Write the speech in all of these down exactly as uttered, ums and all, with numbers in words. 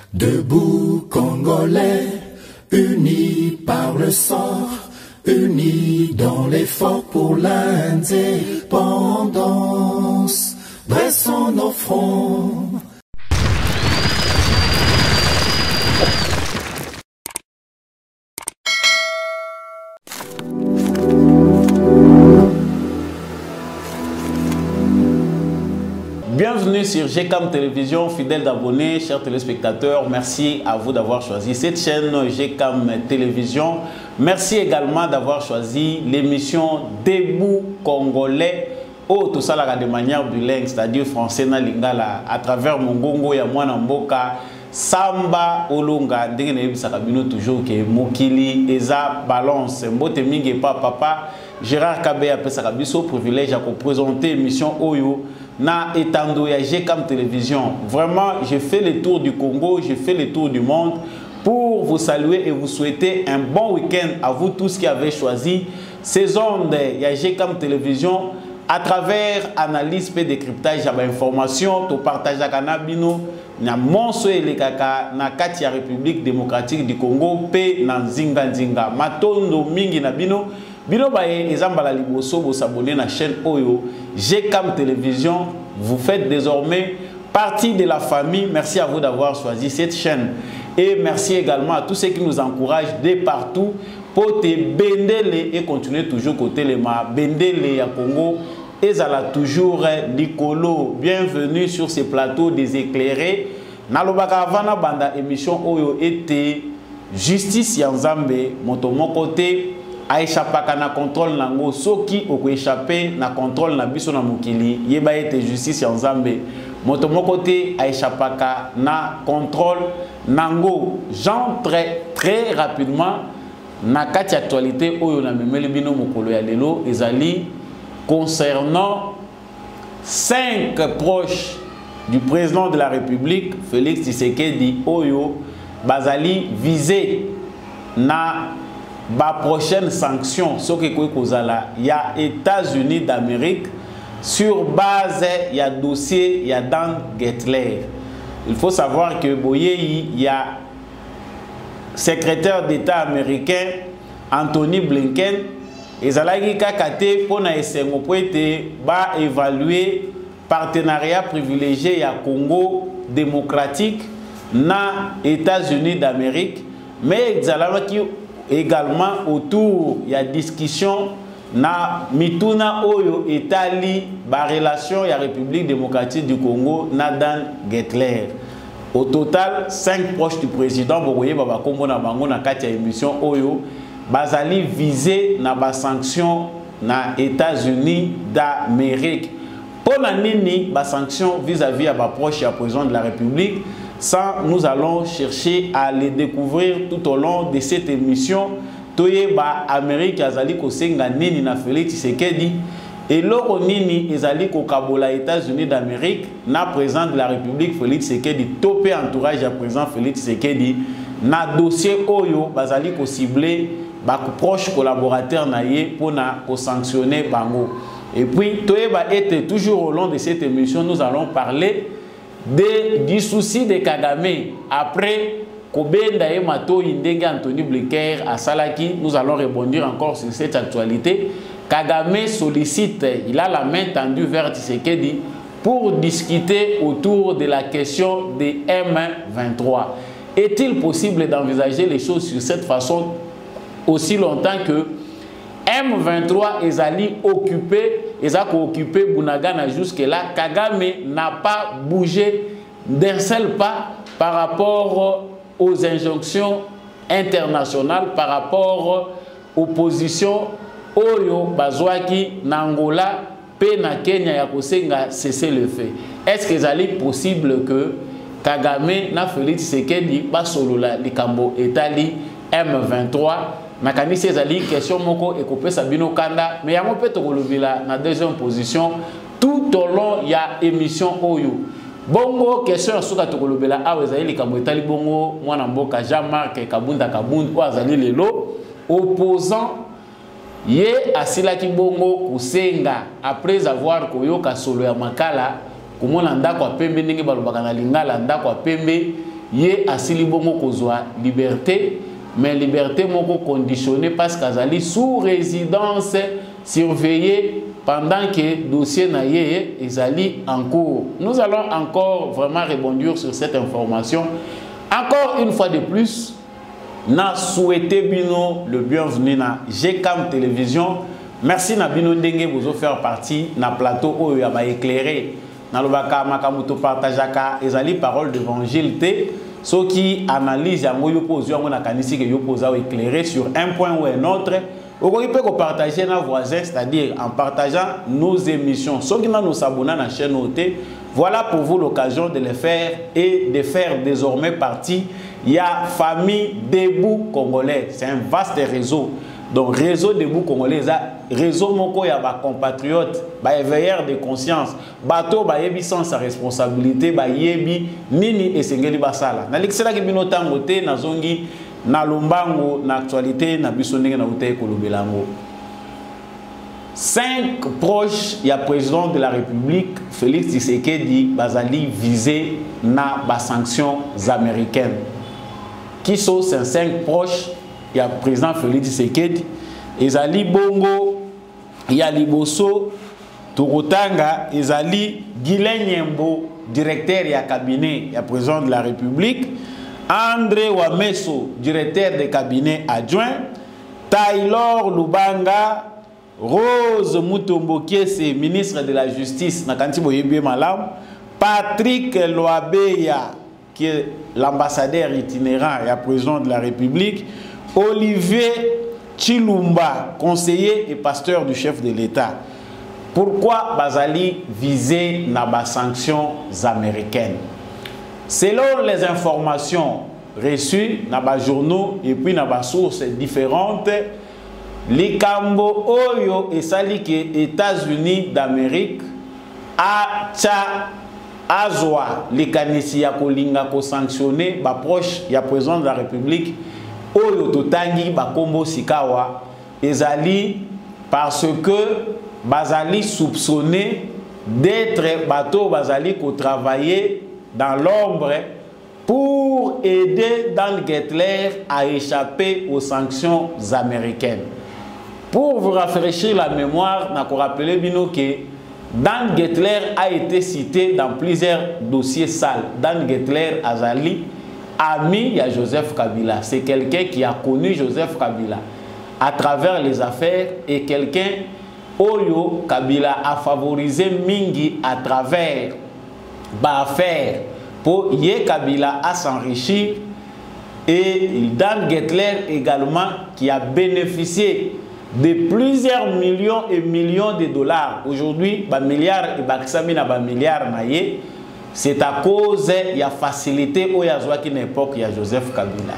Debout Congolais, unis par le sort, unis dans l'effort pour l'indépendance. Dressons nos fronts. Bienvenue sur G C A M Télévision, fidèles d'abonnés, chers téléspectateurs. Merci à vous d'avoir choisi cette chaîne G C A M Télévision. Merci également d'avoir choisi l'émission Debout Congolais. Oh, tout ça là de manière bilingue, c'est-à-dire français na lingala, à travers Mongongo ya mwana mboka Samba Olonga. Ndenge na yebisaka bino toujours que mokili eza balance. Mbote mingi pa papa Gérard Kabe a pesaka biso privilège à présenter émission Oyo na etando ya G C A M Télévision. Vraiment, j'ai fait le tour du Congo, j'ai fait le tour du monde pour vous saluer et vous souhaiter un bon week-end à vous tous qui avez choisi ces ondes ya G C A M Télévision à travers analyse et décryptage ya information to partage à kanabino na monso et les kaka na kati ya République démocratique du Congo pe na nzinga nzinga matondo mingi na bino. Bino baye ezambala liboso bo s'abonner na chaîne Oyo G C A M Télévision. Vous faites désormais partie de la famille. Merci à vous d'avoir choisi cette chaîne et merci également à tous ceux qui nous encouragent de partout pour te bendele et continuer toujours côté les ma bendele ya Congo et zala toujours Nicolo. Bienvenue sur ces plateaux des éclairés. Nalobaka avana banda émission Oyo était justice ya Nzambe moto mon côté a échappé na contrôle nango soki oko échappé na contrôle na biso na mokili yeba ete justice ya Nzambe moto mon côté a échappé na contrôle nango. J'entre très rapidement na kati actualité oyo na memeli bino mokolo ya lelo ezali concernant cinq proches du président de la République Félix Tshisekedi oyo bazali visé na ba prochaine sanction ce que kozala ya États-Unis d'Amérique sur base ya dossier ya Dan Gettler. Il faut savoir que boyeyi ya secrétaire d'État américain Anthony Blinken ezalaki kakate pona esengo po ete ba évaluer partenariat privilégié ya Congo démocratique na États-Unis d'Amérique, mais ezalaki également autour il y a discussion na mituna oyo etali ba relation ya République démocratique du Congo na Dan Gettler. Au total, cinq proches du président bokoye baba kombo na bango na kati ya émission oyo bazali visé na ba sanction na États-Unis d'Amérique. Pour la nini ba sanction vis-à-vis à ba proche ya président de la République. Ça, nous allons chercher à les découvrir tout au long de cette émission. Toyeba Amérique azali ko senga nini na Félix Tshisekedi et loko nini ezali ko kabola États-Unis d'Amérique na président de la République Félix Tshisekedi topé entourage à président Félix Tshisekedi na dossier oyo bazali ko cibler ba proche collaborateur na ye pour na ko sanctionner bango. Et puis toyeba était toujours au long de cette émission nous allons parler De, du souci de Kagame après Kobenda et Mato Indenge Anthony Blinken à Salaki. Nous allons rebondir encore sur cette actualité. Kagame sollicite, il a la main tendue vers Tshisekedi pour discuter autour de la question des M vingt-trois. Est-il possible d'envisager les choses sur cette façon aussi longtemps que M vingt-trois est allé occuper, ils ont occupé Bunagana jusque-là. Kagame n'a pas bougé d'un seul pas par rapport aux injonctions internationales, par rapport aux positions Oyo, Bazwaki, Nangola, Pena, Kenya, Yakosenga, cesser le fait. Est-ce qu'il est possible que Kagame n'a Félix Tshisekedi pas solo la Likambo Etali M vingt-trois? Nakanisi ezali question moko ekopé Sabino Kanda mais yango pe tokolobela na deuxième position tout au long ya émission oyo bongo question suka tokolobela awe ezali likambo etali bongo mwana mboka Jean-Marc Kabunda Kabunda o azali lelo opposant ye asilaki bongo kusenga après avoir koyoka solo ya makala komona ndako apembe ndenge balobaka na lingala ndako apembe yé asili bongo kozwa liberté, mais liberté moko conditionnée parce qu'azali sous résidence surveillée pendant que le dossier na yé ezali en cours. Nous allons encore vraiment rebondir sur cette information. Encore une fois de plus, na souhaité bino le bienvenu na G C A M Télévision. Merci na bino ndenge bozo faire partie na plateau oyo ya ba éclairé. Na lobaka makamuto partageaka ezali parole d'évangile té ceux qui analysent yango yo pose yango na kanisi ke yo posa éclairé sur un point ou un autre. Vous pouvez partager nos voisins, c'est-à-dire en partageant nos émissions. Ceux qui nous abonnent à la chaîne O T, voilà pour vous l'occasion de le faire et de faire désormais partie. Il y a Famille Debout Congolais. C'est un vaste réseau. Donc, réseau Debout Congolais, réseau Moko, il y a des compatriotes, des éveilleurs de conscience. Bateau, il y a sans responsabilité, il y a Nini et Sengeli Basala. Dans l'excellent qui est tangoté, na zongi, na lombango, na actualité, na bisonenge na ute kolobelango. Cinq proches, il y a président de la République, Félix Tshisekedi, bazali visé na ba sanctions américaines. Qui sont ces cinq proches? Il y a président Félix Tshisekedi, Ezali Bongo, il y a Liboso, Turotanga, Ezali Guilain Nyembo, directeur et cabinet, il y a président de la République, André Wameso, directeur de cabinet adjoint, Taylor Lubanga, Rose Mutombo Kiese, ministre de la Justice, Nakantibo Yébé Malam, Patrick Loabeya, qui est l'ambassadeur itinérant et président de la République, Olivier Chilumba, conseiller et pasteur du chef de l'État. Pourquoi Bazali visé na ba sanctions américaines? Selon les informations reçues dans les journaux et puis dans les sources différentes, les Cambo Oyo et Sali que États-Unis d'Amérique a tcha azwa les kanisi ya kolinga ko sanctionner ba proche ya président de la République Oyo totangi ba kombo sikawa ezali parce que bazali soupçonné d'être bateau bazali ko travailler dans l'ombre pour aider Dan Gettler à échapper aux sanctions américaines. Pour vous rafraîchir la mémoire, je vous rappelle que Dan Gettler a été cité dans plusieurs dossiers sales. Dan Gettler Azali, ami à Joseph Kabila. C'est quelqu'un qui a connu Joseph Kabila à travers les affaires et quelqu'un Oyo Kabila a favorisé Mingi à travers affaire pour Yé Kabila à s'enrichir et Dan Gettler également qui a bénéficié de plusieurs millions et millions de dollars. Aujourd'hui, ba milliards et baksamina ba milliards naïe, c'est à cause il y a facilité au yazwa qui n'époque il y a Joseph Kabila.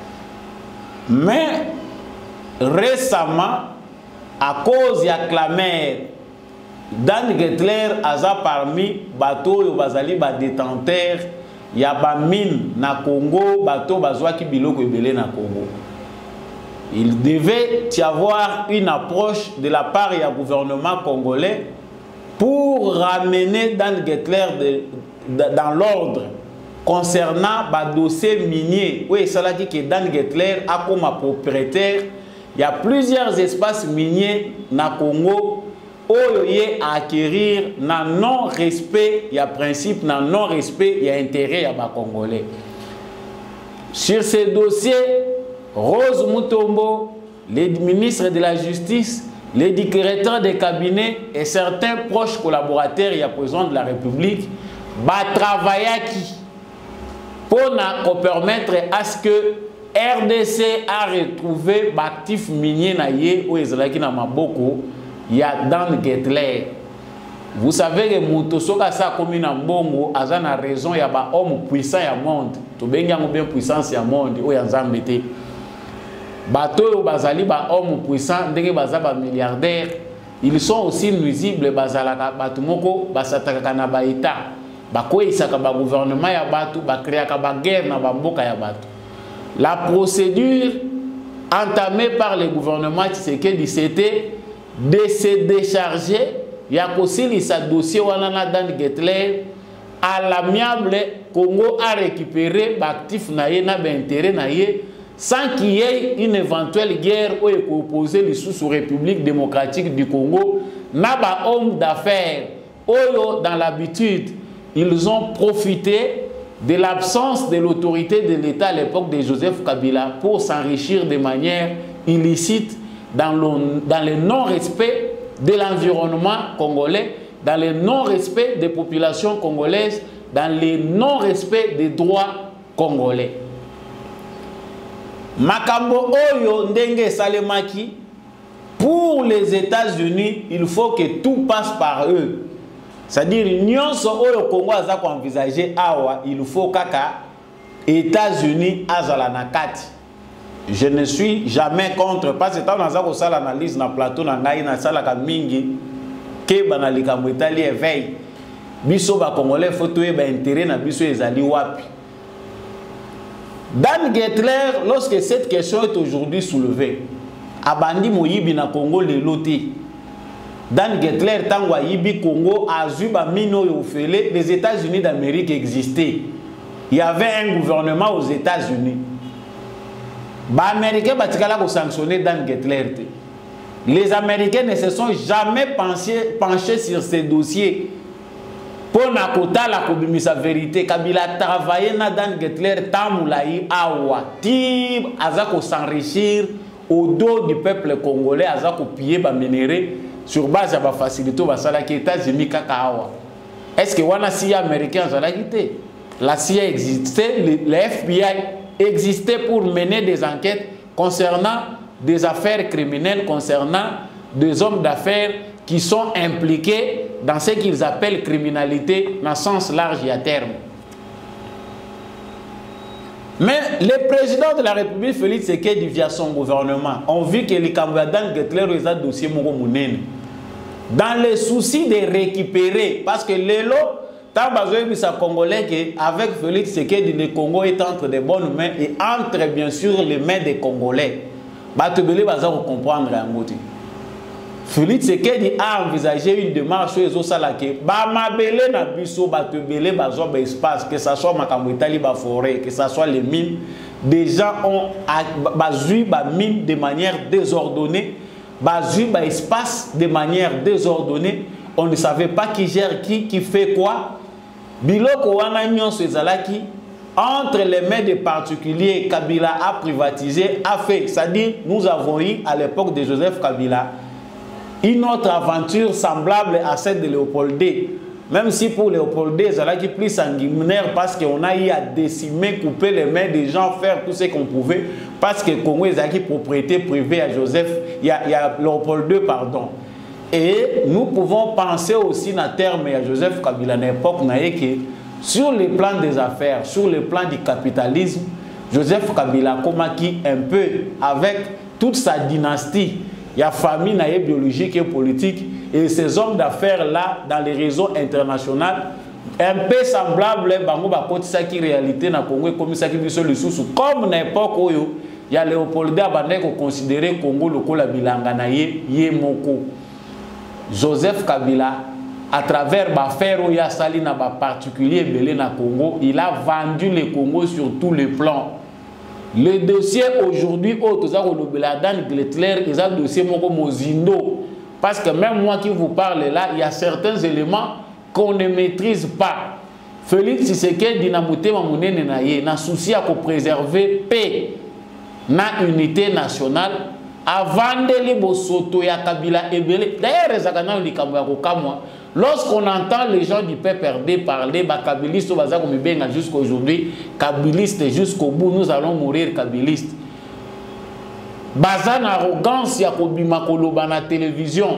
Mais récemment, à cause il y a clamé Dan Gettler aza parmi bateau yo bazali ba détenteur ya ba mine na Congo bateau bazwa ki biloko ebele na Congo. Il devait y avoir une approche de la part du gouvernement congolais pour ramener Dan Gettler de, de, dans l'ordre concernant le dossier minier. Oui, cela dit que Dan Gettler a comme propriétaire, il y a plusieurs espaces miniers na Congo où il y a à acquérir na non-respect, il y a principe, na non-respect, il y a intérêt à les Congolais. Sur ces dossiers, Rose Mutombo, les ministres de la Justice, les directeurs des cabinets et certains proches collaborateurs et président de la République va travailler qui pour permettre à ce que R D C a retrouvé l'actif minier naïe ou Israël na maboko il y a Dan Gettler. Vous savez que Moutosoka sa commune en Bongo a une raison il y a un homme puissant au monde. To benga bien puissance au monde ou ya nzambete. Bateau bazali ba homme puissant ndenge bazaba milliardaire, ils sont aussi nuisibles bazalaka batu moko basataka na ba état. Ba koisaka ba gouvernement ya batu ba créaka ba guerre na ba mboka ya batu. La procédure entamée par le gouvernement Tshisekedi c'était de se décharger ya kosilisa dossier wana na Dan Gettler à l'amiable, Congo a récupéré l'actif naïe, n'a intérêt naïe, sans qu'il y ait une éventuelle guerre ou opposer les sous-République démocratique du Congo, n'a pas homme d'affaires, dans l'habitude, ils ont profité de l'absence de l'autorité de l'État à l'époque de Joseph Kabila pour s'enrichir de manière illicite dans le, dans le non-respect de l'environnement congolais, dans le non-respect des populations congolaises, dans le non-respect des droits congolais. Makambo Oyo Ndenge Salemaki, pour les États-Unis, il faut que tout passe par eux. C'est-à-dire, nyonso Oyo Congo a envisagé awa, il faut kaka États-Unis azala na kati. Je ne suis jamais contre, parce que on a fait l'analyse dans le plateau, na ngai na sala ka mingi, ke banalika mwitali éveil. Biso ba Congolais faut tuer ba intérêt na biso ezali wapi. Dan Gettler, lorsque cette question est aujourd'hui soulevée, abandi moyibi na Congo le loti. Dan Gettler tango yibi Congo azuba mino yofele, les États-Unis d'Amérique existaient. Il y avait un gouvernement aux États-Unis. Les Américains ont sanctionné Dan Gettler. Les Américains ne se sont jamais penchés, penchés sur ces dossiers. Pour nakota la kobimisa vérité, Kabila a travaillé na Dan Gettler tamoulaï awa. Tib azako s'enrichir au dos du peuple congolais, azako piller ba minerai sur base de la facilité ba sala ki États-Unis kaka awa. Est-ce que wana C I A américain zala quitté? La C I A existait, le, le F B I existait pour mener des enquêtes concernant des affaires criminelles, concernant des hommes d'affaires qui sont impliqués dans ce qu'ils appellent criminalité dans le sens large et à terme. Mais le président de la République, Félix Tshisekedi, via son gouvernement, ont vu que les Cambodgiens Gettler ont un dossier Mounene. Dans le souci de récupérer, parce que les lots, tant que ça Congolais avec Félix Tshisekedi, le Congo est entre de bonnes mains et entre bien sûr les mains des Congolais. Batebele va comprendre un mot. Félix Tshisekedi a envisagé une démarche sur les Osalake. Bamabele na biso batebele bazo ba espace, que ça soit makambo Itali ba forêt, que ça soit les mines. Des gens ont bazui ba mine de manière désordonnée, bazui ba espace de manière désordonnée. On ne savait pas qui gère qui, qui fait quoi. Biloko wana nyonso ezalaki entre les mains des particuliers. Kabila a privatisé, a fait. C'est-à-dire, nous avons eu à l'époque de Joseph Kabila une autre aventure semblable à celle de Léopold deux. Même si pour Léopold deux, c'est plus sanguinaire parce qu'on a eu à décimer, couper les mains des gens, faire tout ce qu'on pouvait. Parce que Congo est une propriété privée à Joseph, il y a, il y a Léopold deux, pardon. Et nous pouvons penser aussi à terme à Joseph Kabila à l'époque, sur le plan des affaires, sur le plan du capitalisme, Joseph Kabila a qui un peu avec toute sa dynastie. Il y a famille biologique et politique et ces hommes d'affaires-là, dans les réseaux internationaux, un peu semblable à qui réalité dans le Congo comme ça qui vit le sous comme n'importe où il y a Léopold Abandé qui considéré Congo le Kola Bilanga naye Yemoko. Joseph Kabila, à travers l'affaire où il y a sali na particulier belé na Congo, il a vendu le Congo sur tous les plans. Le dossier aujourd'hui, Dan Gettler, c'est un dossier Mozindo. Parce que même moi qui vous parle là, il y a certains éléments qu'on ne maîtrise pas. Félix Tshisekedi dit na souci à préserver paix, na unité nationale, avant de libo soto ya Kabila ebele. D'ailleurs, lorsqu'on entend les gens du P P R D parler, bah, kabiliste jusqu'à aujourd'hui, kabiliste jusqu'au bout, nous allons mourir kabiliste. Bazan arrogance ya kobima koloba na télévision.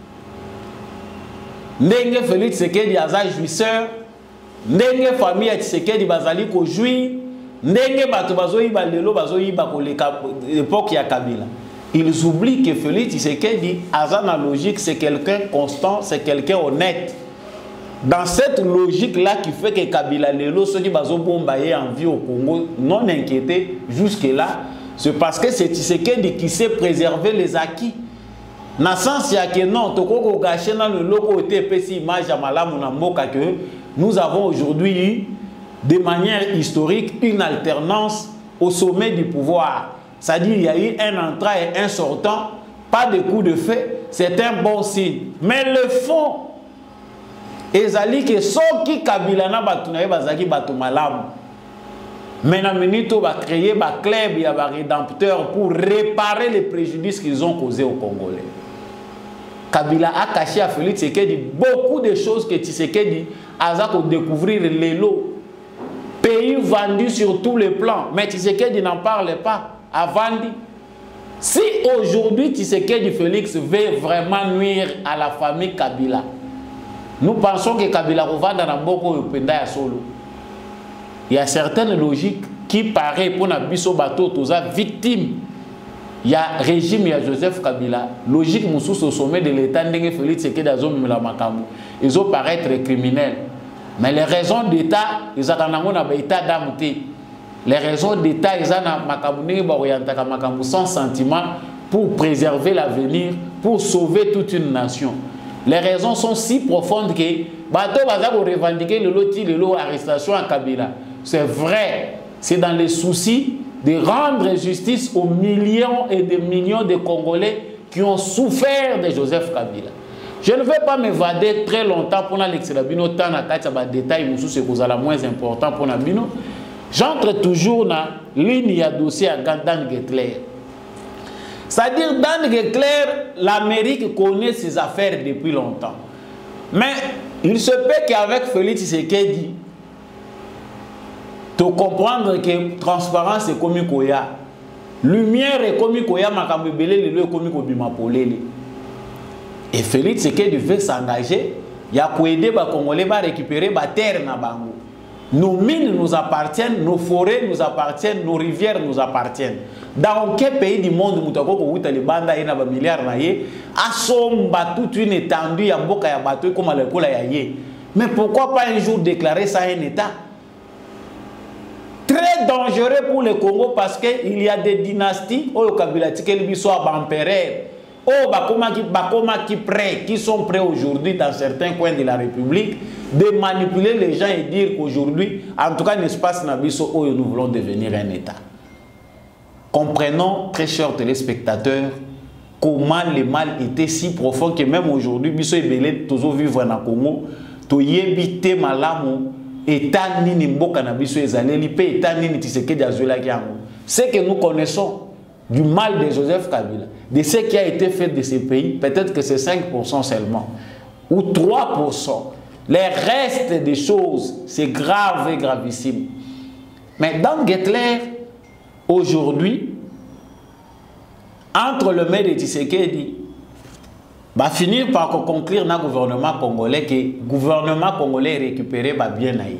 Ndenge Félix Tshisekedi aza jouisseur, ndenge famille ya Tshisekedi bazali ko jouir, ndenge bato bazoyiba lelo bazoyiba koleka époque ya Kabila. Ils oublient que Félix Tshisekedi, à sa logique, c'est quelqu'un constant, c'est quelqu'un honnête. Dans cette logique-là qui fait que Kabila Lelo, ceux qui ont bombardé en vie au Congo, non inquiétés jusque-là, c'est parce que c'est Tshisekedi qui sait préserver les acquis. Dans le sens, il y a que non, tu peux gâcher dans le logo T P C image à Malamu Namboka que nous avons aujourd'hui eu, de manière historique, une alternance au sommet du pouvoir. C'est-à-dire qu'il y a eu un entrant et un sortant, pas de coup de feu, c'est un bon signe. Mais le fond, ezali que soki Kabila na batu na ye bazaki batu malamu. Mais na minute va créer ba club ya ba rédempteur pour réparer les préjudices qu'ils ont causés aux Congolais. Kabila a caché à Félix Tshisekedi beaucoup de choses que Tshisekedi a découvrir les lots. Pays vendu sur tous les plans, mais Tshisekedi n'en parle pas avant. Si aujourd'hui Tshisekedi Félix veut vraiment nuire à la famille Kabila, nous pensons que Kabila va dans la boko penda ya solo. Il y a certaines logiques qui paraissent pour la biso bateau toza victime. Il y a régime, il y a Joseph Kabila. Logique moussous au sommet de l'État ndenge Félix Tshisekedi a zomi la makamu. Ils ont paraître criminels. Mais les raisons d'État, ils ont un état d'âme. Les raisons d'État, ils ont sans sentiment pour préserver l'avenir, pour sauver toute une nation. Les raisons sont si profondes que bateau va revendiquer le loti, le lot arrestation à Kabila. C'est vrai, c'est dans les soucis de rendre justice aux millions et des millions de Congolais qui ont souffert de Joseph Kabila. Je ne vais pas m'évader très longtemps pour l'excellabino, tant à détail, c'est le moins important pour Nabino. J'entre toujours dans la ligne de dossier à Dan Getler. C'est-à-dire, Dan Getler, l'Amérique connaît ses affaires depuis longtemps. Mais il se peut qu'avec Félix Tshisekedi, tu comprendre que transparence est comme Koya, lumière est comme Koya, Makambebele, le comme Kobimapolele. Et Félix Tshisekedi veut s'engager, il y a pour aider les Congolais à récupérer la terre na bango. Nos mines nous appartiennent, nos forêts nous appartiennent, nos rivières nous appartiennent. Dans quel pays du monde où tu as les bandes et les milliards à toute une étendue à Mboka ya bateau comme à l'école ya yé. Mais pourquoi pas un jour déclarer ça un État? Très dangereux pour le Congo parce qu'il y a des dynasties au Kabila qui sont empereurs. Oh, Bakoma qui, Bakoma qui prêt, qui sont prêts aujourd'hui dans certains coins de la République de manipuler les gens et dire qu'aujourd'hui, en tout cas, l'espace Nabiso, où nous voulons devenir un État. Comprenons, très chers téléspectateurs, comment le mal était si profond que même aujourd'hui, Biso et Belé, toujours vivre dans le Congo, to yebite malamu, État nini mboka na biso ezaleli pe État nini Tshisekedi azuela kiango. Ce que nous connaissons du mal de Joseph Kabila, de ce qui a été fait de ces pays, peut-être que c'est cinq pour cent seulement, ou trois pour cent. Les restes des choses, c'est grave et gravissime. Mais dans Getler, aujourd'hui, entre le maire de Tshisekedi, va finir par conclure dans le gouvernement congolais que le gouvernement congolais récupéré va bien naïe.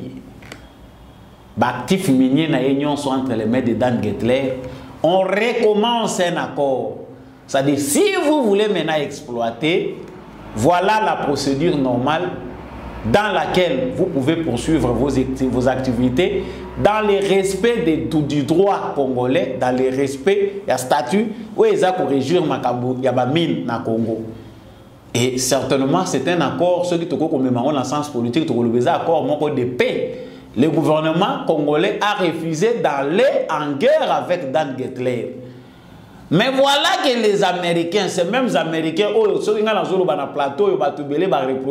Actif minier naïe sont entre les mains de Dan Getler. On recommence un accord. C'est-à-dire, si vous voulez maintenant exploiter, voilà la procédure normale dans laquelle vous pouvez poursuivre vos, vos activités dans le respect de, du droit congolais, dans le respect du statut où ils ont régir Makambu, Yabamine, na Congo. Et certainement, c'est un accord, ceux qui ont commémoré dans le sens politique, un accord de paix. Le gouvernement congolais a refusé d'aller en guerre avec Dan Getler. Mais voilà que les Américains, ces mêmes Américains, oh, ceux qui sont sur le plateau, ils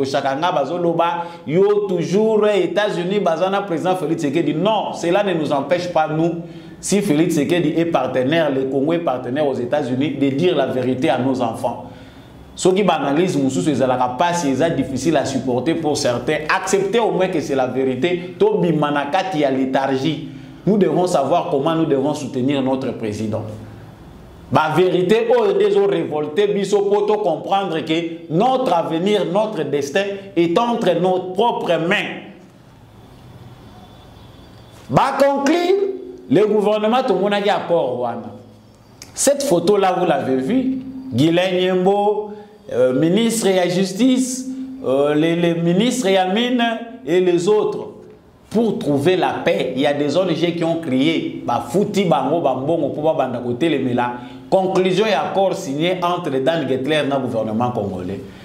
ont toujours les États-Unis, le président Félix Tshisekedi. Non, cela ne nous empêche pas, nous, si Félix Tshisekedi est partenaire, le Congo est partenaire aux États-Unis, de dire la vérité à nos enfants. Ceux qui banalisent, c'est difficile à supporter pour certains. Acceptez au moins que c'est la vérité. Tobi Manakati a léthargie. Nous devons savoir comment nous devons soutenir notre président. La vérité, oh, ils ont révolté, biso poto comprendre que notre avenir, notre destin est entre nos propres mains. Bah conclure, le gouvernement tout le monde a dit accord Rwanda. Cette photo-là, vous l'avez vue, Guilain Nyembo, euh, ministre de la Justice, euh, les, les ministres Yamine et les autres. Pour trouver la paix, il y a des O N G qui ont crié bah, Fouti Bango Bambongo pour banda côté les Mela. Conclusion et accord signé entre Dan Getler et le gouvernement congolais.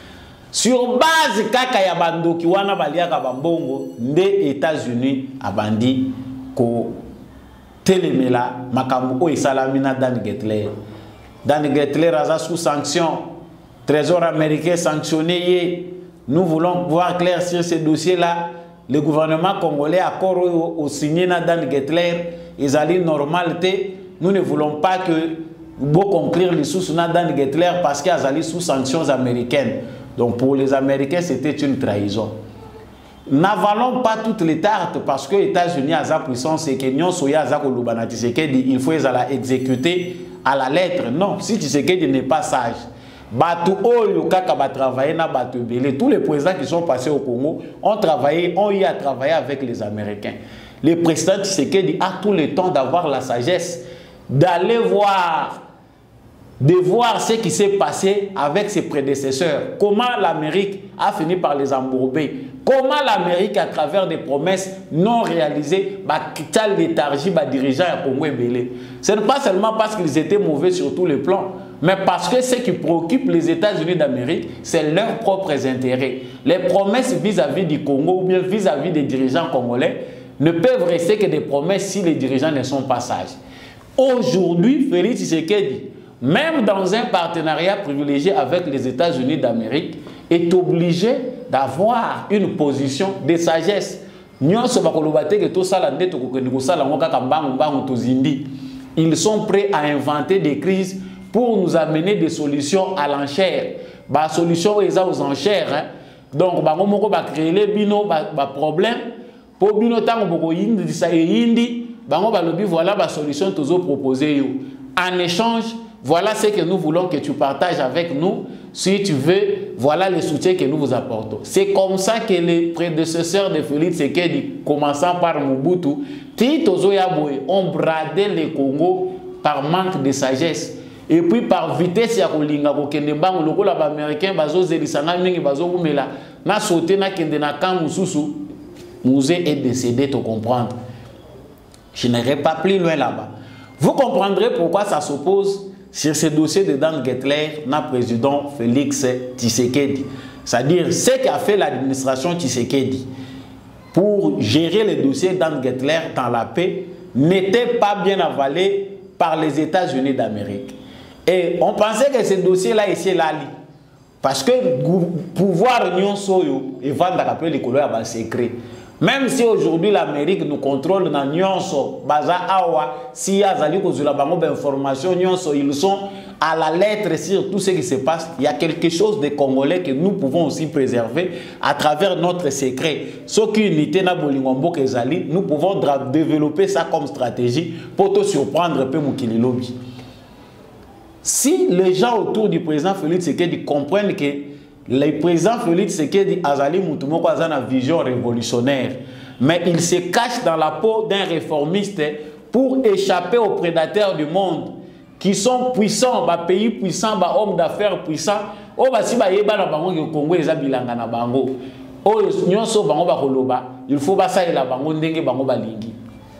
Sur base kaka ya bandoki wana baliaka bambongo nde États-Unis abandi ko telemela makambo o esalamina Dan Getler. Dan Getler aza sous sanction. Trésor américain sanctionné. Nous voulons voir clair sur ce dossier-là. Le gouvernement congolais accord au, au signé na Dan Getler. Ils allaient normalité. Nous ne voulons pas que vous conclure les sous na Dan Getler parce qu'ils allaient sous sanctions américaines. Donc pour les Américains, c'était une trahison. N'avalons pas toutes les tartes parce que les États-Unis ont la puissance et que nous sommes il faut les exécuter à la lettre. Non, si Tshisekedi n'est pas sage, Batu Oyo Kaka va travailler na Batu Belé. Tous les présidents qui sont passés au Congo ont travaillé, ont eu à travailler avec les Américains. Le président Tshisekedi a tout le temps d'avoir la sagesse, d'aller voir, de voir ce qui s'est passé avec ses prédécesseurs. Comment l'Amérique a fini par les embourber. Comment l'Amérique, à travers des promesses non réalisées, a quitté léthargie des dirigeants à Congo et Belé. Ce n'est pas seulement parce qu'ils étaient mauvais sur tous les plans, mais parce que ce qui préoccupe les États-Unis d'Amérique, c'est leurs propres intérêts. Les promesses vis-à-vis du Congo ou bien vis-à-vis des dirigeants congolais ne peuvent rester que des promesses si les dirigeants ne sont pas sages. Aujourd'hui, Félix Tshisekedi, même dans un partenariat privilégié avec les États-Unis d'Amérique, est obligé d'avoir une position de sagesse. Ils sont prêts à inventer des crises pour nous amener des solutions à l'enchère. Bah solution aux enchères. Hein? Donc, bah on va créer les bino, bah problème. Pour bino tant on indi ça indi, bah on va le voilà la solution toujours proposée. En échange, voilà ce que nous voulons que tu partages avec nous. Si tu veux, voilà le soutien que nous vous apportons. C'est comme ça que les prédécesseurs de Félix Tshisekedi, commençant par Mobutu, Tito Zoyaboye, ont bradé le Congo par manque de sagesse. Et puis par vitesse ya kolinga kokende bango lokola ba américain bazo zelisanga mingi bazo kumela na sauté na kende na kambu susu musée est décédé te comprendre. Je n'irai pas plus loin là-bas. Vous comprendrez pourquoi ça s'oppose sur ce dossier de Dan Getler na président Félix Tshisekedi. C'est-à-dire ce qu'a fait l'administration Tshisekedi pour gérer le dossier Dan Getler dans la paix n'était pas bien avalé par les États-Unis d'Amérique. Et on pensait que ce dossier-là ici là, parce que pouvoir union soyo et vendre les couleurs à secret. Même si aujourd'hui l'Amérique nous contrôle dans Nyonso, Baza Awa, si y a d'informations, ils sont à la lettre sur tout ce qui se passe. Il y a quelque chose de congolais que nous pouvons aussi préserver à travers notre secret. Ce qui unité na bolingombo kezali, nous pouvons développer ça comme stratégie pour te surprendre un peu Mukili Lobby. Si les gens autour du président Félix Tshisekedi comprennent que le président Félix Tshisekedi Azali Moutoumoko a une vision révolutionnaire, mais il se cache dans la peau d'un réformiste pour échapper aux prédateurs du monde qui sont puissants, bah pays puissants, bah hommes d'affaires puissants. Oh bah si bah yeba na bango ke Congo eza bilanga na bango. Oh nyonso bango ba koloba, il faut ba ça et la bango ndenge bango balingi.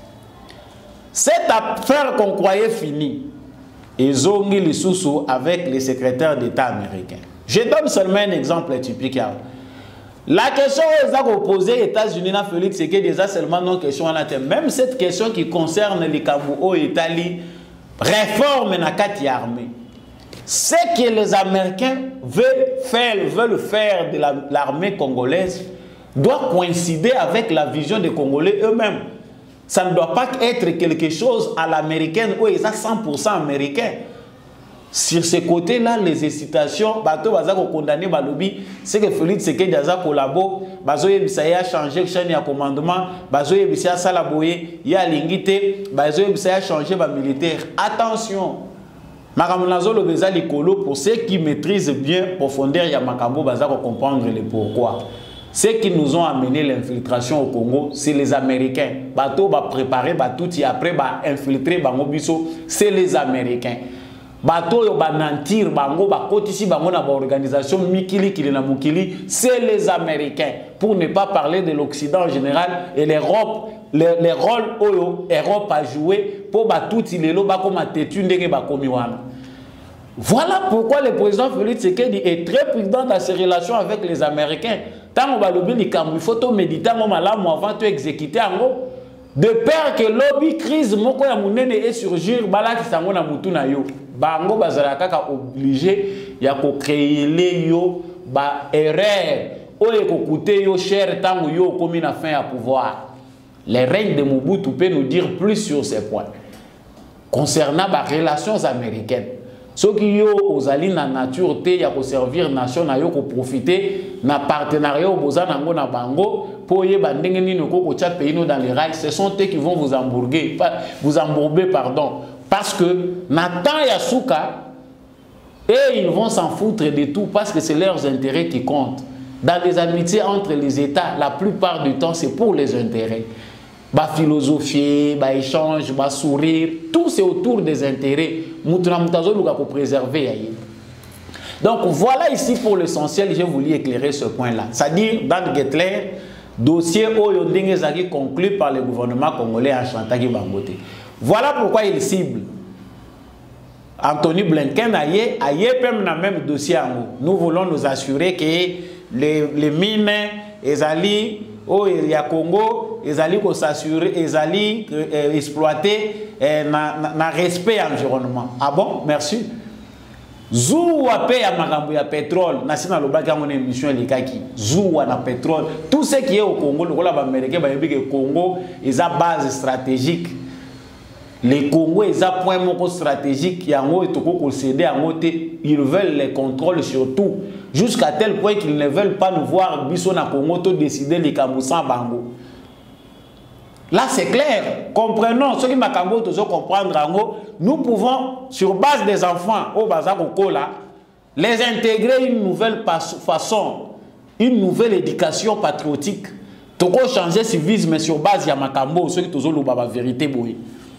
Cette affaire qu'on croyait finie, ils ont mis les sous-sous avec les secrétaires d'État américains. Je donne seulement un exemple typique. La question qu'ils ont posée aux États-Unis, Félix, c'est que déjà seulement non question en terme. Même cette question qui concerne les Kabou et Italie, réforme na kati armée. Ce que les Américains veulent faire, veulent faire de l'armée congolaise doit coïncider avec la vision des Congolais eux-mêmes. Ça ne doit pas être quelque chose à l'américaine où ils sont cent pour cent américains. Sur ce côté-là, les hésitations, bateau bazako condamné balobi, c'est que Félix Tshisekedi a collabo, bazo yebisa ya changer chaîne ya commandement, bazo yebisa sala boye, ya lingité, bazo yebisa ya changer ba militaire. Attention. Makamunazo le beza likolo pour ceux qui maîtrisent bien profondeur ya makambo bazako comprendre le pourquoi. Ceux qui nous ont amené l'infiltration au Congo, c'est les Américains. Bateau va préparer, bateau et après va infiltrer bango biso, c'est les Américains. Bateau yo ba nantir bango ba kotisi bango na ba organisation mikili kili na mukili, c'est les Américains. Pour ne pas parler de l'Occident en général et l'Europe, les, les rôles où l'Europe a joué pour ba tout ilelo ba comme tetu ndenge ba komi wana. Voilà pourquoi le président Félix Tshisekedi est très prudent dans ses relations avec les Américains. Tant qu'on va lobby, il faut tout méditer avant de exécuter. De peur que lobby crise moko ya munene et surgir bala ki sango na mutu na yo. Bango bazala kaka obligé ya ko créer yo ba erreur o e ko coûter yo cher tango yo komi na fin à pouvoir. Les règnes de Mobutu peut nous dire plus sur ces points. Concernant les relations américaines, ceux qui ont na nature te ya ko servir nation na yo ko profiter na partenariat au bozanango na bango pour y bandenge ni no ko tia pays dans les rails, ce sont eux qui vont vous embourber, vous embourber pardon, parce que Nathan Yasuka et ils vont s'en foutre de tout parce que c'est leurs intérêts qui comptent. Dans les amitiés entre les États, la plupart du temps c'est pour les intérêts. Ba philosophie, ba échange, ba sourire, tout c'est autour des intérêts. Pour préserver. Donc voilà ici pour l'essentiel, j'ai voulu éclairer ce point-là. C'est-à-dire, dans Gettler, dossier Oyondingezaki conclu par le gouvernement congolais en Chantagi Bangote. Voilà pourquoi il cible Anthony Blinken aye, aye même même dossier en haut. Nous voulons nous assurer que les, les mines, les alliés, oh, il y a Congo, ils allaient s'assurer, ils allaient euh, exploiter euh, na, na respect environnement. Ah bon, merci. Zouwa paye à makambo ya pétrole, nasina lobaka mon émission likaki. Zouwa na pétrole, tout ce qui est au Congo, le Congo américain, ba yebi que Congo est à base stratégique. Le Congo est à point moko stratégique, yango etoko concéder yango te, ils veulent les contrôles sur tout. Jusqu'à tel point qu'ils ne veulent pas nous voir biso na Congo to décider les Kamousan Bango. Là c'est clair, comprenons ce qui m'a cambo toujours comprendre en nous pouvons sur base des enfants au Bazakoko là les intégrer une nouvelle façon, une nouvelle éducation patriotique. Toko changer civisme sur base ya makambo ceux qui toujours le baba vérité boy.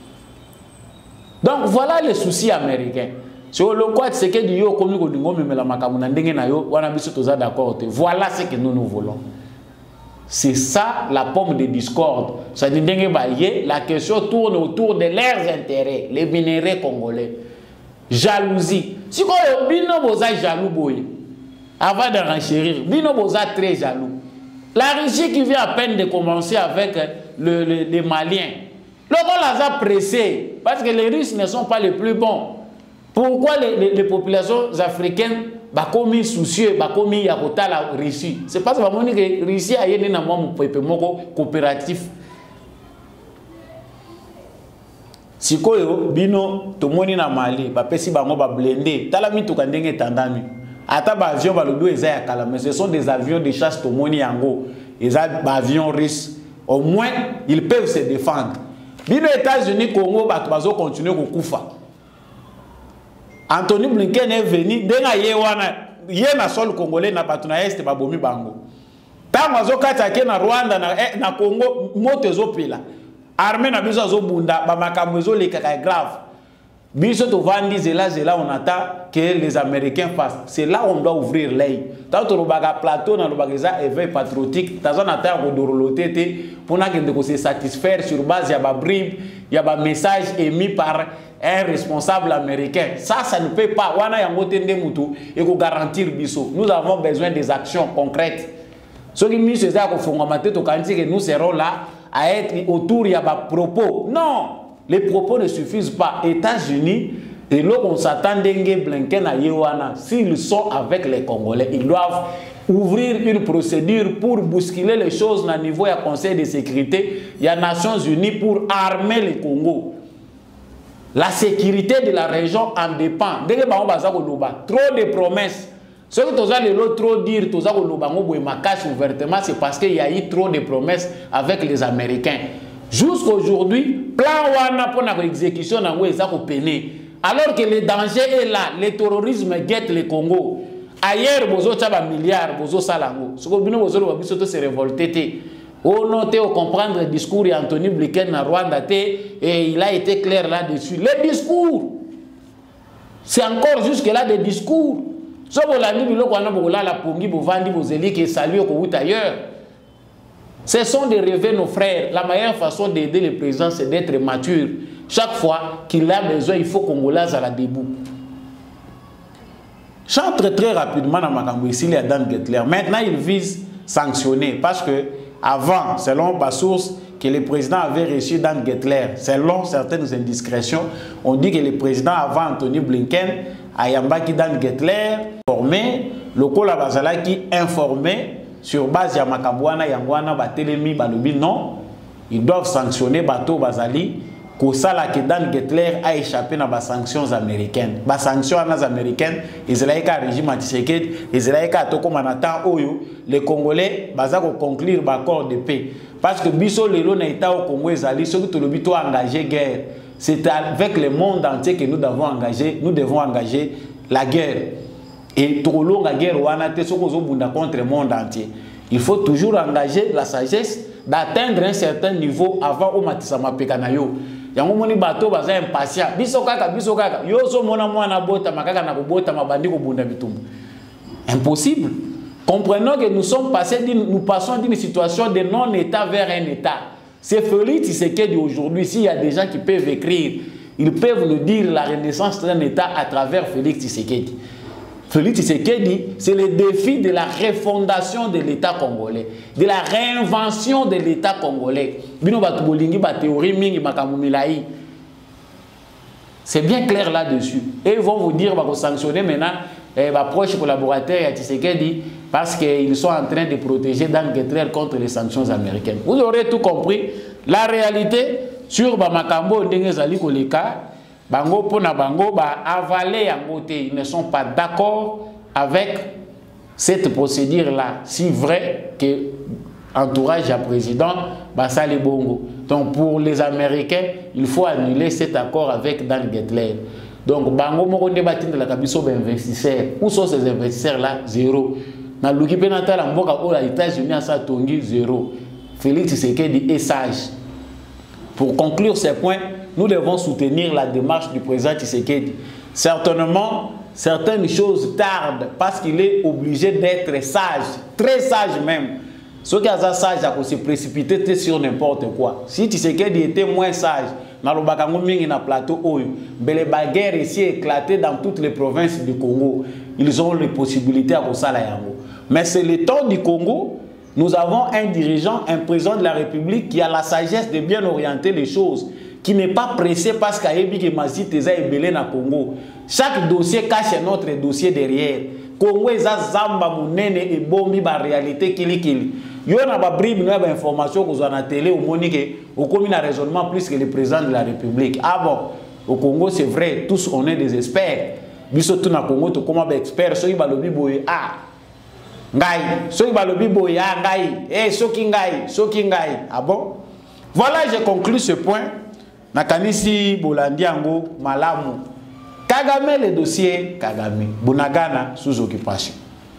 Donc voilà les soucis américains. Sur le quoi c'est que yo comme ko dingo memela makambo na ndenge na yo wana biso toza d'accord. Voilà ce que nous nous voulons. C'est ça la pomme de discorde. Ça dit la question tourne autour de leurs intérêts, les minéraux congolais. Jalousie. Si vous bino boza jaloux boy, avant de renchérir, bino boza très jaloux. La Russie qui vient à peine de commencer avec le, le, les Maliens. Le rôle les a pressés parce que les Russes ne sont pas les plus bons. Pourquoi les, les, les populations africaines bah comme soucieux bah comme il y a la Russie c'est parce que la Russie a yéné na mo moko coopératif sikoyo bino to moni na Mali ba pesi bango ba blindé tala mituka ndenge tandami ata ba avion ba lodo eza ya kala mais ce sont des avions de chasse to moni yango eza ba avions russes au moins ils peuvent se défendre bino États-Unis Congo ba bazo continuer ko kufa. Anthony Blinken est venu, denga yewana, yena sol congolais na batuna est babomi bango. Tango azokata ke na Rwanda na na Congo moto zopela. Armée na biso zobunda ba makambo ezoleka grave. Biso to vandi zela zela on attend que les Américains fassent. C'est là où on doit ouvrir l'œil. Tant to baga plateau na lobageza éveil patriotique, tazon attend ko dorolotete pour na kende ko se satisfaire sur base ya ba bribe, ya ba message émis par un responsable américain. Ça, ça ne peut pas. Et garantir biso. Nous avons besoin des actions concrètes. Ce qui nous faisait que nous serons là à être autour de propos. Non, les propos ne suffisent pas. États-Unis, et là on s'attend d'Enge Blinken à Yewana, s'ils sont avec les Congolais, ils doivent ouvrir une procédure pour bousculer les choses au niveau du Conseil de sécurité, il y a Nations Unies pour armer le Congo. La sécurité de la région en dépend. Trop de promesses. Ce que tu as trop dire, tu as ouvertement, c'est parce qu'il y a eu trop de promesses avec les Américains. Jusqu'aujourd'hui, plan wana pour l'exécution alors que le danger est là, le terrorisme guette le Congo. Ailleurs, bozo taba milliards, bozo salango. Ce que bino bozo lobabiso se révolter. On note au comprendre le discours d'Anthony Blinken à Rwanda et il a été clair là-dessus. Les discours, c'est encore jusque-là des discours. Ce sont des rêves nos frères. La meilleure façon d'aider le président, c'est d'être mature. Chaque fois qu'il a besoin, il faut qu'on Congolais à la debout. J'entre très rapidement dans Makambo ici, il y a Dan Gettler. Maintenant, il vise sanctionner parce que avant, selon ma source, que le président avait reçu Dan Gettler, selon certaines indiscrétions, on dit que le président avant Anthony Blinken a yambaki Dan Gettler formé, le Kola Bazala qui informé sur base de Makabouana, Yangwana, Batelemi, Balobi, non, ils doivent sanctionner Bato Bazali. Pour ça, que Dan Gettler a échappé dans les sanctions américaines. Les sanctions américaines, Israël a régime anti-sécurité, Israël a tout comme les Congolais, ils ont conclure l'accord de paix. Parce que Bisso Lelo n'a été au Congo, ceux qui ont engagé guerre. C'est avec le monde entier que nous devons engager, nous devons engager la guerre. Et trop long la guerre, contre le monde entier. Il faut toujours engager la sagesse d'atteindre un certain niveau avant au Matisama Pekanayo. Yango moni bato baza impatient. Biso kaka biso kaka. Yo so mona mwana bota makaka na bota mabandi ko bunda bitumba. Impossible. Comprenons que nous sommes passés nous passons d'une situation de non-état vers un état. C'est Félix Tshisekedi aujourd'hui, s'il y a des gens qui peuvent écrire, ils peuvent nous dire la renaissance d'un état à travers Félix Tshisekedi. Félix Tshisekedi, c'est le défi de la refondation de l'État congolais, de la réinvention de l'État congolais. C'est bien clair là-dessus. Et ils vont vous dire qu'ils vont sanctionner maintenant les proches collaborateurs à Tshisekedi parce qu'ils sont en train de protéger Dan Gettler contre les sanctions américaines. Vous aurez tout compris. La réalité sur Bamakambo Ndengezali Koleka, Bango pona bango ba avalé en côté, ils ne sont pas d'accord avec cette procédure là, si vrai que entourage à président Basali Bongo. Donc pour les Américains, il faut annuler cet accord avec Dan Gettler. Donc bango moko débattre de la kabiso investisseurs. Où sont ces investisseurs là? Zéro. Na luki penata la mboka aux États-Unis à sa tongi zéro. Félix Tshisekedi est sage. Pour conclure ces points, nous devons soutenir la démarche du président Tshisekedi. Certainement, certaines choses tardent parce qu'il est obligé d'être sage, très sage même. Ceux qui sont sages, ils se précipiter sur n'importe quoi. Si Tshisekedi était moins sage, dans le Bakangouming, dans le plateau, les bagarres ici éclatées dans toutes les provinces du Congo, ils ont les possibilités à ça. Mais c'est le temps du Congo. Nous avons un dirigeant, un président de la République qui a la sagesse de bien orienter les choses, qui n'est pas pressé parce qu'il y a des mazis et belé dans le Congo. Chaque dossier cache un autre dossier derrière. Congo est zamba mounene et bombi ba réalité kili kili. Il y a une bribe, une information que vous avez à la télé au Monique, au commun raisonnement plus que le président de la République. Ah bon, au Congo c'est vrai, tous on est des experts. Biso tout na Congo, tout comme expert, ceux qui balobi boye ah. Ngai, ceux qui balobi boye ah ngai, eh ceux qui ngai, ceux qui ngai. Ah bon? Voilà, j'ai conclu ce point. Nakanisi Bolandiango Malamu. Kagame le dossier Kagame. Bunagana sous occupation.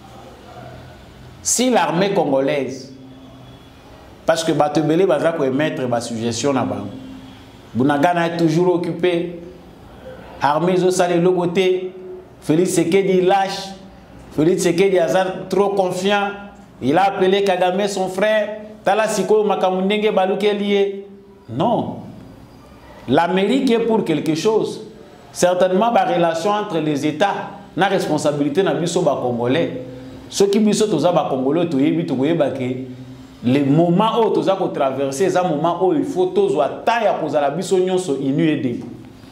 Si l'armée congolaise, parce que Batebele va émettre ma suggestion là-bas, Bunagana est toujours occupé. Armée Zosale le côté, Félix Tshisekedi lâche. Félix Tshisekedi est trop confiant. Il a appelé Kagame son frère. Tala Siko Makamundenge Baluke lié. Non. L'Amérique est pour quelque chose. Certainement, la relation entre les États, la responsabilité dans les Congolais. Ceux qui sont tous les Congolais, les moments où ils ont traversé, les moments où il faut tous taille à cause de la bisognon sont unis et debout.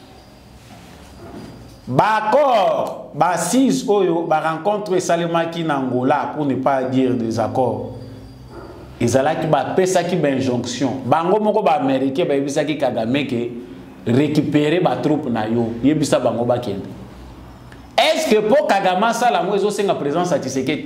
D'accord, six rencontre Salemaki Nangola, pour ne pas dire des accords. Ils ont une injonction. Bango moko ba américain ba yebisa ki Kagame ke récupérer ba troupe na yo. Yebisa bango ba kende. Est-ce que pour Kagame ça la mozo senga présence à Tshisekedi?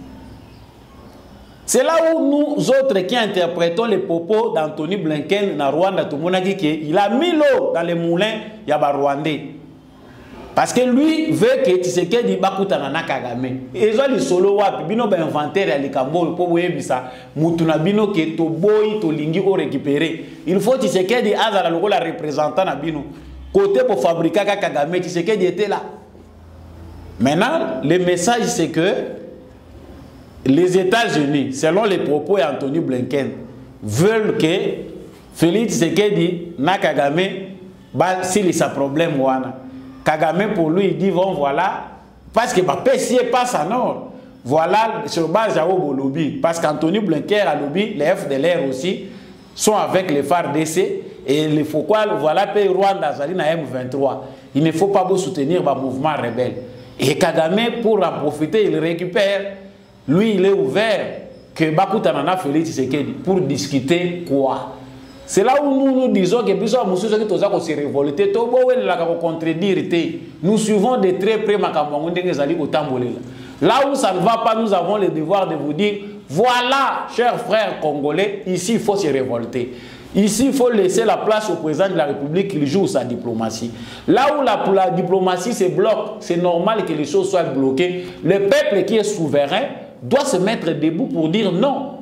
C'est là où nous autres qui interprétons les propos d'Anthony Blinken na Rwanda tout monde dit qu'il a mis l'eau dans les moulins ya ba Rwandais. Parce que lui veut que Tshisekedi bakutana na Kagame. Ils ont les solo wapi bino ba inventaire ya likambo po boyebisa mutu na bino ke to boy to lingi o récupérer. Il faut Tshisekedi azala loko la représentant na bino. Côté pour fabriquer Kagame, Tshisekedi était là. Maintenant, le message c'est que les États-Unis, selon les propos d'Anthony Blinken, veulent que Félix Tshisekedi na Kagame ba s'il a un problème wana. Kagame pour lui il dit bon voilà Parce que bah, P C passe à nord. Voilà, sur base au lobby. Parce qu'Anthony Blinken a lobby, les F D L R aussi, sont avec les F A R D C. Et il faut quoi, voilà, pays Rwanda, Zalina M vingt-trois. Il ne faut pas soutenir le mouvement rebelle. Et Kagame, pour en profiter, il récupère. Lui, il est ouvert que Bakutanana Félix Tshisekedi pour discuter quoi. C'est là où nous nous disons que se révolter, nous suivons de très près là où ça ne va pas, nous avons le devoir de vous dire, voilà, chers frères congolais, ici il faut se révolter. Ici, il faut laisser la place au président de la République qu'il joue sa diplomatie. Là où la, la diplomatie se bloque, c'est normal que les choses soient bloquées. Le peuple qui est souverain doit se mettre debout pour dire non.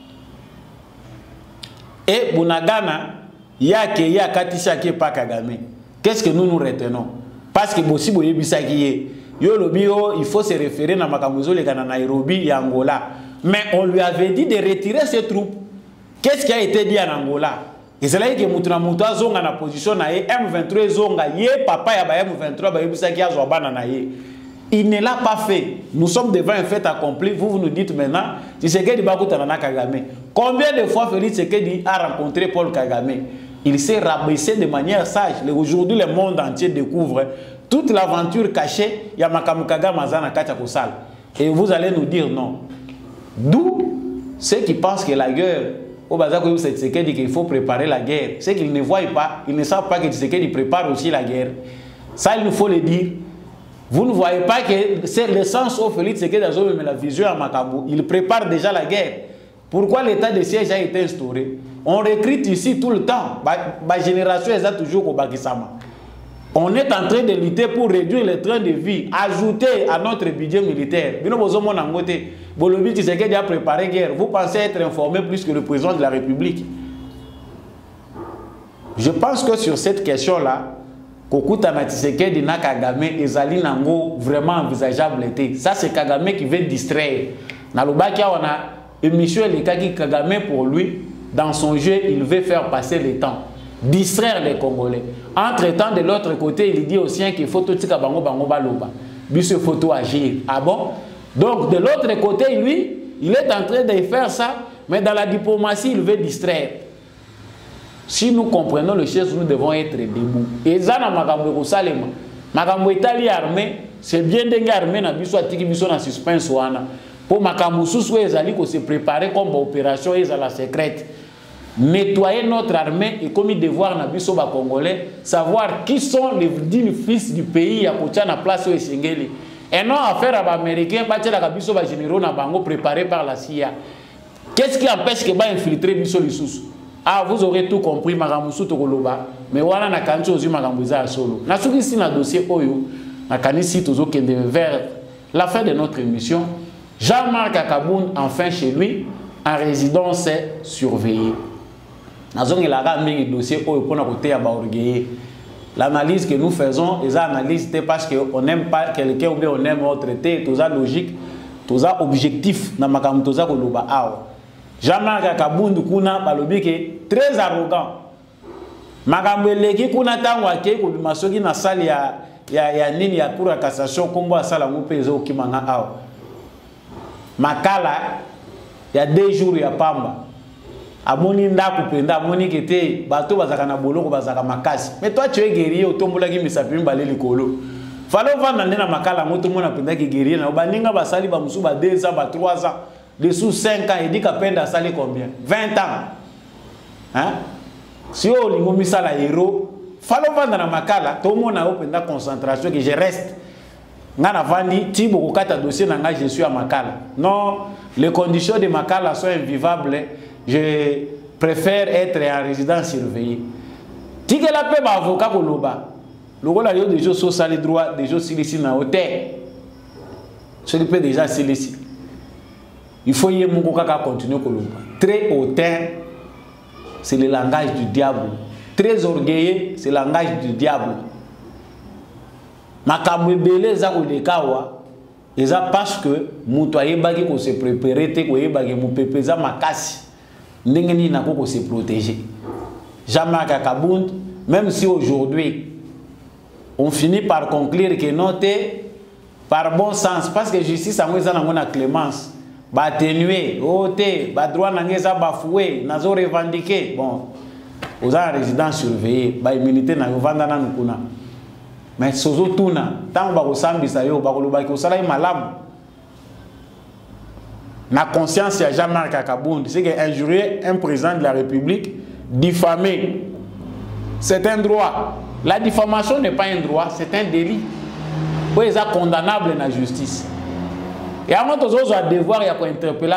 Et Bunagana, il y a qui y a Katisha qui est pas Kagame. Qu'est-ce que nous nous retenons? Parce que Bossi Boyebisa qui est, il faut se référer à Makamuzo le Ghana Nairobi et Angola. Mais on lui avait dit de retirer ses troupes. Qu'est-ce qui a été dit en Angola? Et c'est là que Moutouna Moutoua zonga na position na M vingt-trois zonga ye papa ya ba M vingt-trois ba yebisa ki azwa bana na ye. Il ne l'a pas fait. Nous sommes devant un fait accompli. Vous, vous nous dites maintenant, Tshisekedi bakutana na Kagame. Combien de fois Félix Tshisekedi a rencontré Paul Kagame? Il s'est rabaissé de manière sage. Aujourd'hui, le monde entier découvre toute l'aventure cachée. Yamakamu Kagame Azana Kacha Kosal. Et vous allez nous dire non. D'où ceux qui pensent que la guerre, au bazar que Tshisekedi qu'il faut préparer la guerre, c'est qu'ils ne voient pas, ils ne savent pas que Tshisekedi prépare aussi la guerre. Ça, il nous faut le dire. Vous ne voyez pas que c'est le sens où Félix Tshisekedi a mais la vision à Makambo. Il prépare déjà la guerre. Pourquoi l'état de siège a été instauré? On recrute ici tout le temps. Ma génération est toujours au Bakisama. On est en train de lutter pour réduire le train de vie, ajouter à notre budget militaire. Bolobi Tshisekedi a préparé guerre. Vous pensez être informé plus que le président de la République? Je pense que sur cette question-là, Kokuta na Tshisekedi na Kagame ezali nango vraiment envisageable. Ça c'est Kagame qui veut distraire. Na Lubakia on a émission les Kagi Kagame pour lui dans son jeu il veut faire passer le temps, distraire les Congolais. Entre-temps de l'autre côté il dit aussi qu'il faut tout tika bango bango baloba. Bis faut tout agir. Ah bon? Donc de l'autre côté lui il est en train de faire ça mais dans la diplomatie il veut distraire. Si nous comprenons les choses, nous devons être debout. Et ça, dans Makambo Salema, Makambo Italie armée, c'est bien d'engager armée na biso atiki biso na suspense wana. Pour Makambo Soussou ezali ko se préparer comme opération ezala secrète. Nettoyer notre armée et comme devoir na biso ba Congolais, savoir qui sont les dignes fils du pays à kotia na place au Esengeli. Et non affaire à américain, ba tela ka biso ba généraux na bango préparés par la C I A. Qu'est-ce qui empêche que ba infiltrer biso les sous? Ah, vous aurez tout compris, Maramoussou Tokoloba, mais voilà, na kancho ozu Maramouza solo. Na souki si na dossier Oyo, na kanisi tozo kende vers la fin de notre émission. Jean-Marc Akaboun, enfin chez lui, en résidence surveillée. Na zone il a ramené le dossier Oyo pour na côté à Baorgueye. L'analyse que nous faisons, les analyses, c'est parce qu'on n'aime pas quelqu'un ou bien on aime autre traité, tout ça logique, tout ça objectif, na Makam Toza Koloba. Jean-Marc Akaboun kuna balobi ke très arrogant. Makambo eleki kuna tangwa ke ko bimasoki na sali ya ya ya nini ya cour de cassation kombo asala ngo pezo okimanga awa. Makala ya deux jours ya pamba. Amoni ndako penda amoni kete bato bazaka na boloko bazaka makasi. Mais toi tu es guerrier otombola ki misapi mbale likolo. Falo vanda ndena makala ngoto mona penda ki guerrier na baninga basali ba musu ba deux ans ba trois ans. Dessous cinq ans, il dit qu'à peine salé combien? vingt ans. Hein? Si on a mis ça la héros, fallait vendre dans ma cala, tout le monde a open la concentration que je reste. Ngana vandi, Tibo Kokata dossier nanga, je suis à Makala. Non, les conditions de Makala sont invivables. Je préfère être en résidence surveillée. Tika la paix, avocat Koloba. Le rôle de des choses sur les droits, des choses ici dans hôtel. Ce qui peut déjà ici. Il faut y continuer à très hautain, c'est le langage du diable. Très orgueilleux, c'est le langage du diable. Makamwe belé za ko dekawa, eza parce que mutoye bagi ko se préparer te ko yebagi mu pepeza makasi. Ndengeni na ko se protéger. Jean-Marc Akaboun, même si aujourd'hui on finit par conclure que non te par bon sens, parce que justice a une clémence, va atténuer, ôter, va droit n'a bafoué, n'a pas revendiqué. Bon, aux résidents surveillés, va immunité n'a pas vendre dans nous. Mais sozo tuna, tant que vous avez yo, ba koloba ko sala malamu. Na conscience ya Jean-Marc Akabundi, c'est que injurier un président de la République, diffamer, c'est un droit. La diffamation n'est pas un droit, c'est un délit. Oui, c'est condamnable dans la justice. Et avant de devoir interpeller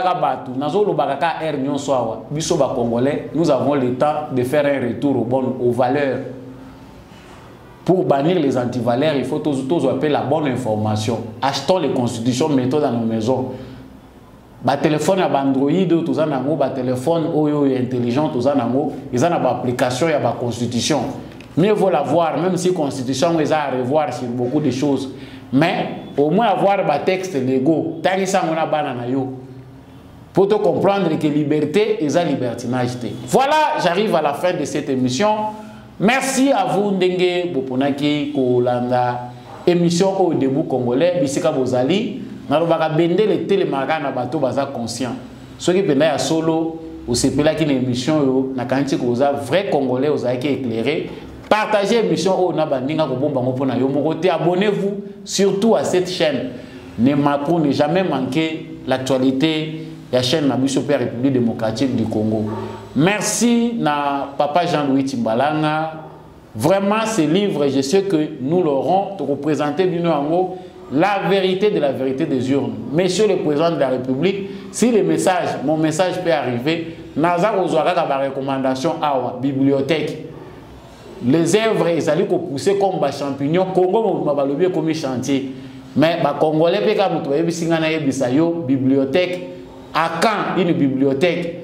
les Congolais, nous avons le temps de faire un retour aux, bonnes, aux valeurs. Pour bannir les antivaleurs, il faut tous, tous appeler la bonne information. Achetons les constitutions, mettons dans nos maisons. Ba téléphone à Android, tous en ango, ba téléphone oyo intelligent, tous en ango, ils ont une application, il y a la constitution. Mieux vaut l'avoir, même si la constitution est à revoir sur beaucoup de choses. Mais au moins avoir des textes légaux. Pour te comprendre que liberté est la libertinage. Voilà, j'arrive à la fin de cette émission. Merci à vous, Ndenge Boponaki, Kolanda, émission au début congolais, Bisika Bozali. Nous avons bendé les télémarans à bateau baza conscient. Ceux qui peuvent solo, ou c'est là qu'il y a une émission, na kanti ko za vrai congolais, aux qui éclairé. Partagez l'émission au Nabandinga Kobomba yo Moroté. Abonnez-vous surtout à cette chaîne. Ne pour ne jamais manquer l'actualité de la chaîne Nabiso Père République démocratique du Congo. Merci na Papa Jean-Louis Timbalanga. Vraiment, ce livre, je sais que nous l'aurons représenté d'une ango la vérité de la vérité des urnes. Monsieur le Président de la République, si le message, mon message peut arriver, Naza Ozouara a une recommandation à la bibliothèque. Les œuvres, ils allaient pousser comme des champignons. Congo, ils comme un chantier. Mais les Congolais, ils ont une bibliothèque. À quand une bibliothèque?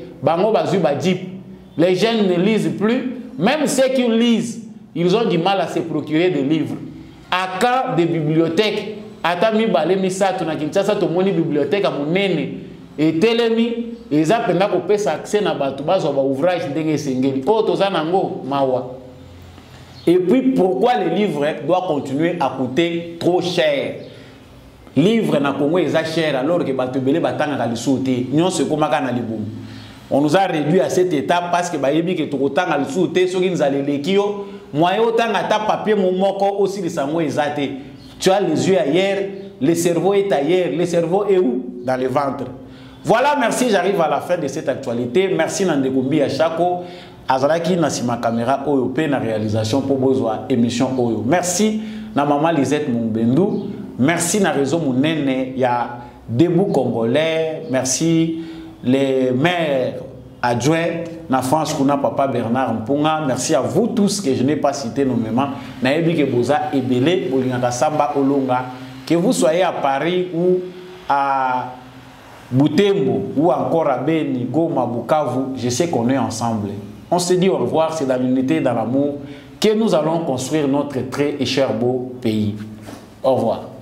Les jeunes ne lisent plus. Même ceux qui lisent, ils ont du mal à se procurer des livres. À quand des bibliothèques? Atami balemi sato na Kinshasa to moni bibliothèque à monene et telemi ils appellent na ko pesa accès na batu bazo ba ouvrage ndenge sengeli o toza nango mawa. Et puis pourquoi les livres doivent continuer à coûter trop cher? Livre na Congo est cher alors que batu belé batanga ka lisouté nyon se komaka na libum. On nous a réduit à cette étape parce que ba yebi que to tanga lisouté soki nzale lekio moyen otanga ta papier momoko aussi les sango ezate. Tu as les yeux ailleurs, le cerveau est ailleurs. Le cerveau est où? Dans le ventre. Voilà, merci, j'arrive à la fin de cette actualité. Merci Nandekumbi Achako, Azalaki Nasima Caméra Oyo, na réalisation pour besoin émission Oyo. Merci na maman Lisette Mumbendu. Merci na réseau Mounene, il y a Debout Congolais. Merci les maires adjoints na France Kuna Papa Bernard Mpunga. Merci à vous tous que je n'ai pas cité nommément. Naebi ke boza ebele bolingaka samba olonga. Que vous soyez à Paris ou à Butembo ou encore à Beni, Goma, Bukavu, je sais qu'on est ensemble. On se dit au revoir, c'est dans l'unité et dans l'amour que nous allons construire notre très et cher beau pays. Au revoir.